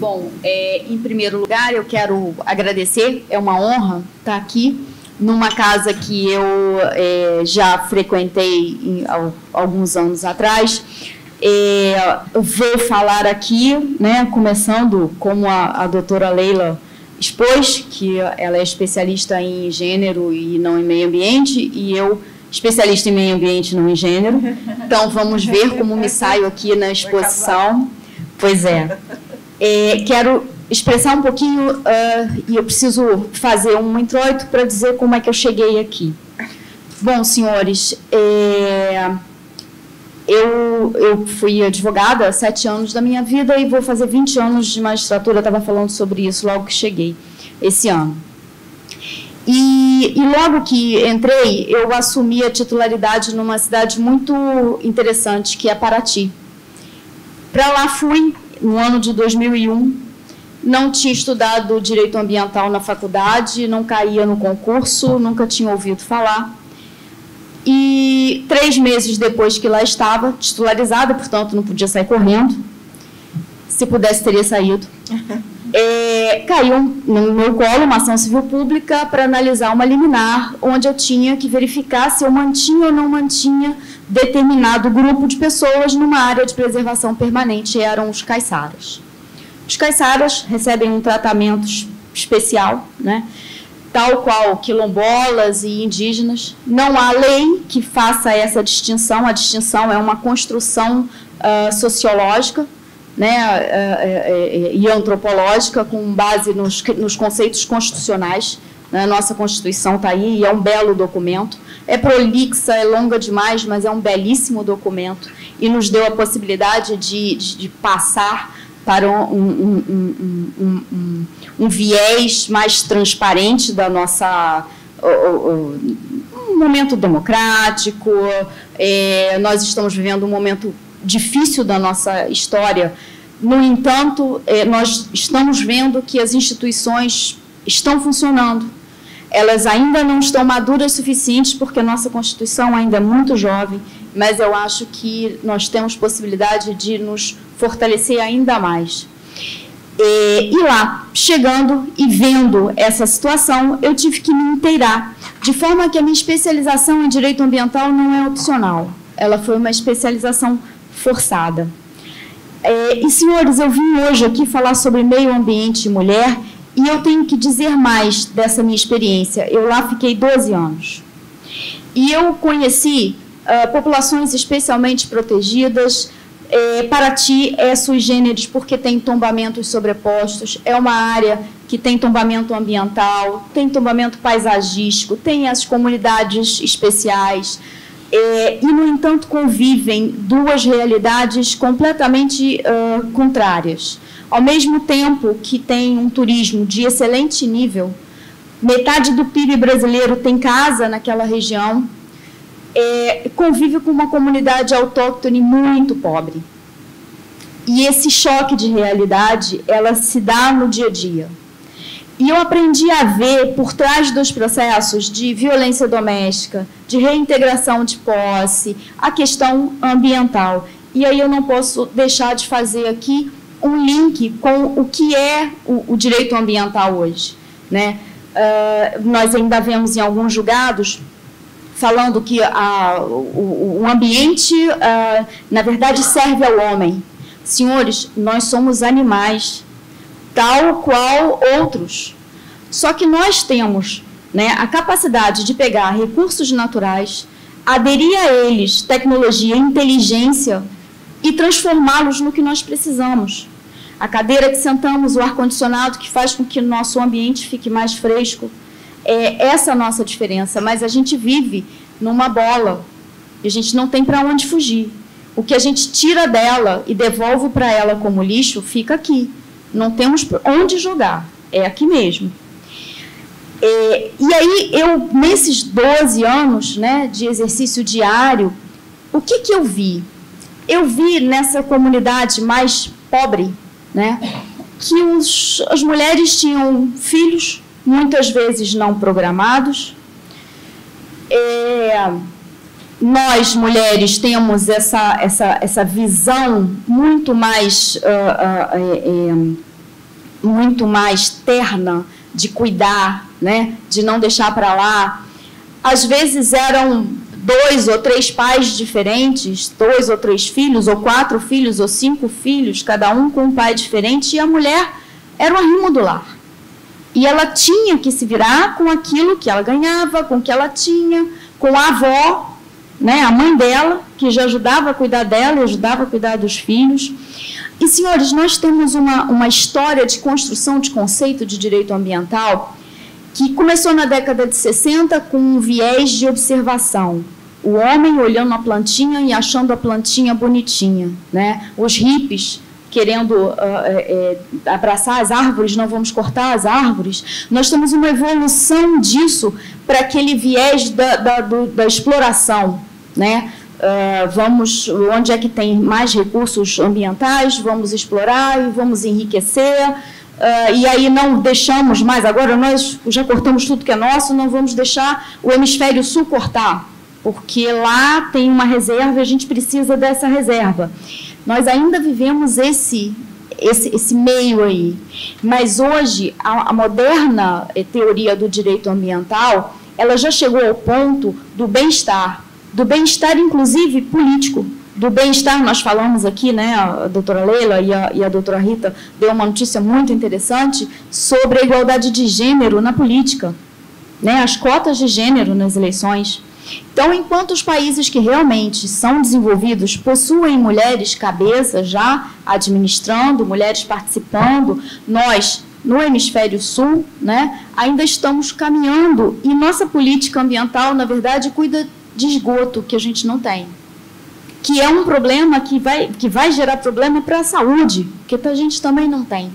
Bom, em primeiro lugar, eu quero agradecer, é uma honra estar aqui numa casa que eu já frequentei alguns anos atrás. Eu vou falar aqui, né, começando como a doutora Leila expôs, que ela é especialista em gênero e não em meio ambiente, e eu especialista em meio ambiente e não em gênero. Então, vamos ver como me saio aqui na exposição. Pois é. Quero expressar um pouquinho, e eu preciso fazer um introito para dizer como é que eu cheguei aqui. Bom, senhores, eu fui advogada há 7 anos da minha vida e vou fazer 20 anos de magistratura. Eu estava falando sobre isso logo que cheguei, esse ano. E logo que entrei, eu assumi a titularidade numa cidade muito interessante, que é Paraty. Para lá fui no ano de 2001, não tinha estudado direito ambiental na faculdade, não caía no concurso, nunca tinha ouvido falar. E 3 meses depois que lá estava, titularizada, portanto não podia sair correndo, se pudesse teria saído, caiu no meu colo uma ação civil pública para analisar uma liminar, onde eu tinha que verificar se eu mantinha ou não mantinha determinado grupo de pessoas numa área de preservação permanente, eram os caiçaras. Os caiçaras recebem um tratamento especial, né? Tal qual quilombolas e indígenas. Não há lei que faça essa distinção, a distinção é uma construção sociológica, né, e antropológica, com base nos conceitos constitucionais. A nossa Constituição está aí e é um belo documento. É prolixa, é longa demais, mas é um belíssimo documento e nos deu a possibilidade de passar para um viés mais transparente da nossa um momento democrático. Nós estamos vivendo um momento difícil da nossa história. No entanto, nós estamos vendo que as instituições estão funcionando. Elas ainda não estão maduras o suficiente, porque a nossa Constituição ainda é muito jovem, mas eu acho que nós temos possibilidade de nos fortalecer ainda mais. E lá, chegando e vendo essa situação, eu tive que me inteirar, de forma que a minha especialização em direito ambiental não é opcional, ela foi uma especialização forçada. E, senhores, eu vim hoje aqui falar sobre meio ambiente e mulher, e eu tenho que dizer mais dessa minha experiência. Eu lá fiquei 12 anos. E eu conheci populações especialmente protegidas. Paraty é sui generis porque tem tombamentos sobrepostos, é uma área que tem tombamento ambiental, tem tombamento paisagístico, tem as comunidades especiais, e, no entanto, convivem duas realidades completamente contrárias. Ao mesmo tempo que tem um turismo de excelente nível, metade do PIB brasileiro tem casa naquela região, convive com uma comunidade autóctone muito pobre. E esse choque de realidade, ela se dá no dia a dia. E eu aprendi a ver, por trás dos processos de violência doméstica, de reintegração de posse, a questão ambiental. E aí eu não posso deixar de fazer aqui um link com o que é o direito ambiental hoje, né? Nós ainda vemos em alguns julgados falando que o ambiente, na verdade, serve ao homem. Senhores, nós somos animais, tal qual outros. Só que nós temos, né, a capacidade de pegar recursos naturais, aderir a eles tecnologia, inteligência e transformá-los no que nós precisamos. A cadeira que sentamos, o ar-condicionado que faz com que o nosso ambiente fique mais fresco. Essa é a nossa diferença, mas a gente vive numa bola e a gente não tem para onde fugir. O que a gente tira dela e devolve para ela como lixo, fica aqui. Não temos onde jogar, é aqui mesmo. E aí, nesses 12 anos, né, de exercício diário, o que eu vi? Eu vi nessa comunidade mais pobre, né, que as mulheres tinham filhos, muitas vezes não programados. Nós, mulheres, temos essa visão muito mais muito mais terna, de cuidar, né, de não deixar para lá. Às vezes eram 2 ou 3 pais diferentes, 2 ou 3 filhos, ou 4 filhos, ou 5 filhos, cada um com um pai diferente, e a mulher era o arrimo do lar. E ela tinha que se virar com aquilo que ela ganhava, com o que ela tinha, com a avó, né, a mãe dela, que já ajudava a cuidar dela e ajudava a cuidar dos filhos. E, senhores, nós temos uma história de construção de conceito de direito ambiental que começou na década de 60 com um viés de observação. O homem olhando a plantinha e achando a plantinha bonitinha, né? Os hippies querendo abraçar as árvores, não vamos cortar as árvores. Nós temos uma evolução disso para aquele viés da exploração, né? Onde é que tem mais recursos ambientais, vamos explorar e vamos enriquecer, e aí não deixamos mais, agora nós já cortamos tudo que é nosso, não vamos deixar o hemisfério sul cortar, porque lá tem uma reserva e a gente precisa dessa reserva. Nós ainda vivemos esse meio aí, mas hoje a moderna teoria do direito ambiental, ela já chegou ao ponto do bem-estar inclusive político, do bem-estar. Nós falamos aqui, né, a doutora Leila e a doutora Rita deu uma notícia muito interessante sobre a igualdade de gênero na política, né, as cotas de gênero nas eleições. Então, enquanto os países que realmente são desenvolvidos possuem mulheres cabeça já administrando, mulheres participando, nós, no hemisfério sul, né, ainda estamos caminhando, e nossa política ambiental, na verdade, cuida de esgoto, que a gente não tem, que é um problema que vai gerar problema para a saúde, que a gente também não tem,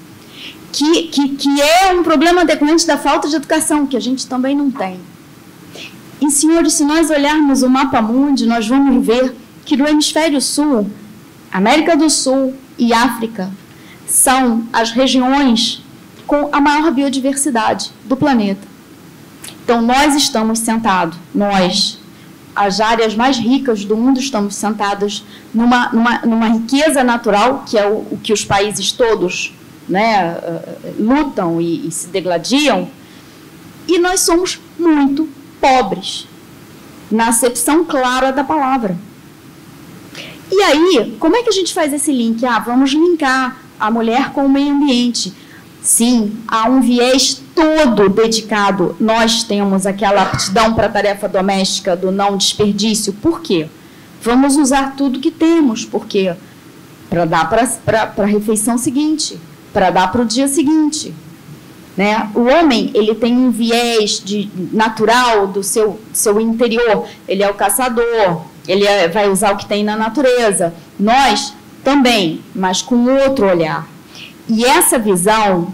que é um problema decorrente da falta de educação, que a gente também não tem. E, senhores, se nós olharmos o mapa mundi, nós vamos ver que no hemisfério sul, América do Sul e África são as regiões com a maior biodiversidade do planeta. Então, nós estamos sentados, as áreas mais ricas do mundo, estamos sentadas numa riqueza natural, que é o que os países todos, né, lutam e se degladiam, e nós somos muito pobres, na acepção clara da palavra. E aí, como é que a gente faz esse link? Vamos linkar a mulher com o meio ambiente. Sim, há um viés todo dedicado. Nós temos aquela aptidão para a tarefa doméstica do não desperdício. Por quê? Vamos usar tudo que temos. Por quê? Para dar para a refeição seguinte, para dar para o dia seguinte. Né? O homem, ele tem um viés natural do seu interior. Ele é o caçador, ele vai usar o que tem na natureza. Nós também, mas com outro olhar. E essa visão,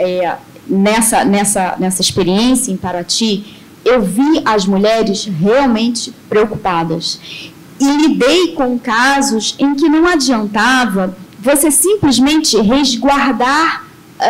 nessa experiência em Paraty, eu vi as mulheres realmente preocupadas. E lidei com casos em que não adiantava você simplesmente resguardar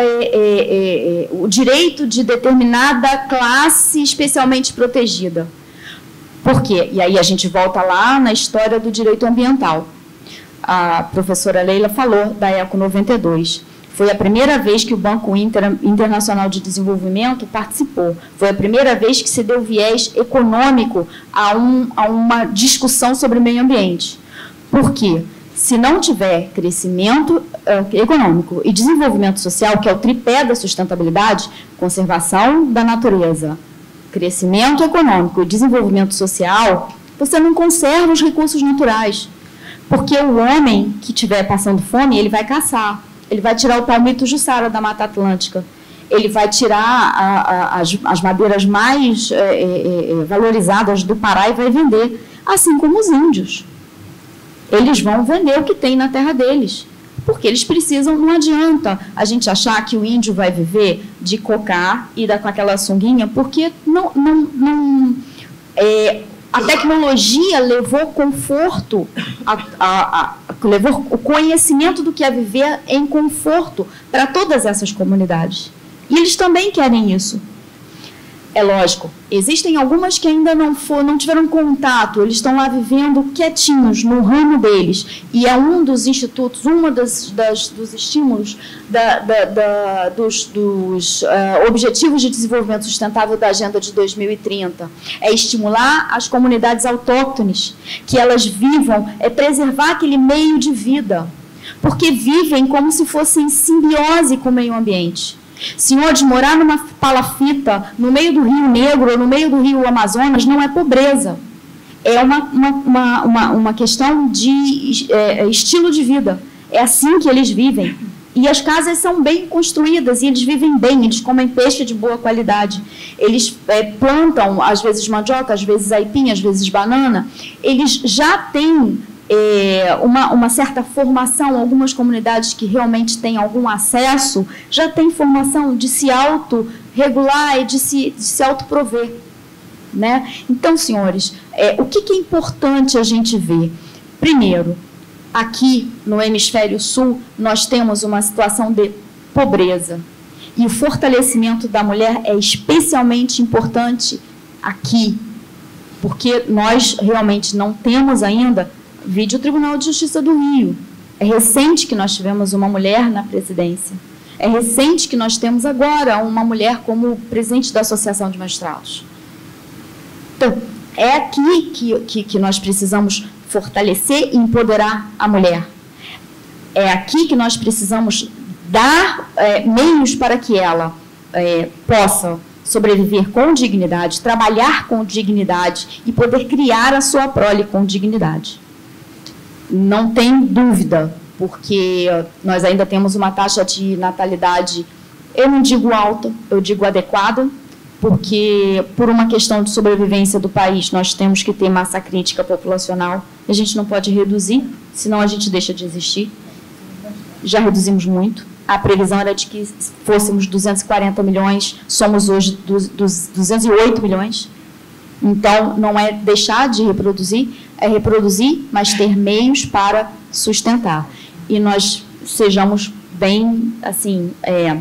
o direito de determinada classe especialmente protegida. Por quê? E aí a gente volta lá na história do direito ambiental. A professora Leila falou da ECO 92. Foi a primeira vez que o Banco Internacional de Desenvolvimento participou. Foi a primeira vez que se deu viés econômico a uma discussão sobre o meio ambiente. Por quê? Se não tiver crescimento econômico e desenvolvimento social, que é o tripé da sustentabilidade, conservação da natureza, crescimento econômico e desenvolvimento social, você não conserva os recursos naturais. Porque o homem que estiver passando fome, ele vai caçar. Ele vai tirar o palmito jussara da Mata Atlântica. Ele vai tirar as madeiras mais valorizadas do Pará e vai vender. Assim como os índios. Eles vão vender o que tem na terra deles. Porque eles precisam, não adianta a gente achar que o índio vai viver de cocar e com aquela sunguinha, porque a tecnologia levou conforto, levou o conhecimento do que é viver em conforto para todas essas comunidades. E eles também querem isso. É lógico, existem algumas que ainda não tiveram contato, eles estão lá vivendo quietinhos no ramo deles, e é um dos institutos, dos estímulos dos Objetivos de Desenvolvimento Sustentável da Agenda de 2030, é estimular as comunidades autóctones, que elas vivam, preservar aquele meio de vida, porque vivem como se fossem em simbiose com o meio ambiente. Senhores, morar numa palafita no meio do Rio Negro ou no meio do Rio Amazonas não é pobreza. É uma questão de estilo de vida. É assim que eles vivem. E as casas são bem construídas e eles vivem bem, eles comem peixe de boa qualidade. Eles plantam, às vezes, mandioca, às vezes aipim, às vezes banana. Eles já têm uma certa formação, algumas comunidades que realmente têm algum acesso, já têm formação de se autorregular e de se autoprover. Né? Então, senhores, o que é importante a gente ver? Primeiro, aqui no Hemisfério Sul, nós temos uma situação de pobreza. E o fortalecimento da mulher é especialmente importante aqui, porque nós realmente não temos ainda. Vide o Tribunal de Justiça do Rio. É recente que nós tivemos uma mulher na presidência. É recente que nós temos agora uma mulher como presidente da Associação de Magistrados. Então, é aqui que nós precisamos fortalecer e empoderar a mulher. É aqui que nós precisamos dar meios para que ela possa sobreviver com dignidade, trabalhar com dignidade e poder criar a sua prole com dignidade. Não tem dúvida, porque nós ainda temos uma taxa de natalidade, eu não digo alta, eu digo adequada, porque por uma questão de sobrevivência do país, nós temos que ter massa crítica populacional, a gente não pode reduzir, senão a gente deixa de existir. Já reduzimos muito, a previsão era de que fôssemos 240 milhões, somos hoje 208 milhões, então não é deixar de reproduzir, é reproduzir, mas ter meios para sustentar. E nós sejamos bem, assim,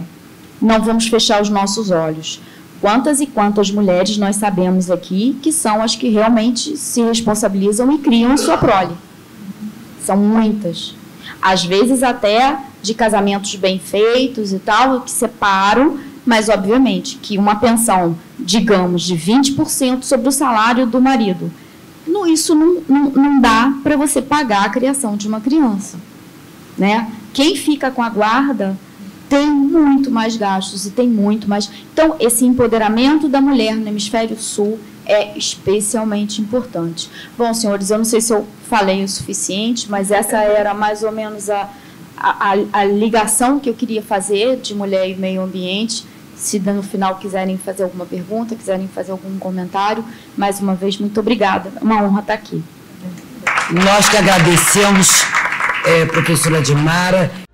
não vamos fechar os nossos olhos. Quantas e quantas mulheres nós sabemos aqui que são as que realmente se responsabilizam e criam a sua prole? São muitas. Às vezes até de casamentos bem feitos e tal, que separam, mas obviamente que uma pensão, digamos, de 20% sobre o salário do marido, isso não dá para você pagar a criação de uma criança. Né? Quem fica com a guarda tem muito mais gastos e tem muito mais. Então, esse empoderamento da mulher no Hemisfério Sul é especialmente importante. Bom, senhores, eu não sei se eu falei o suficiente, mas essa era mais ou menos a ligação que eu queria fazer de mulher e meio ambiente. Se no final quiserem fazer alguma pergunta, quiserem fazer algum comentário, mais uma vez, muito obrigada. Uma honra estar aqui. Nós que agradecemos, professora Dimara.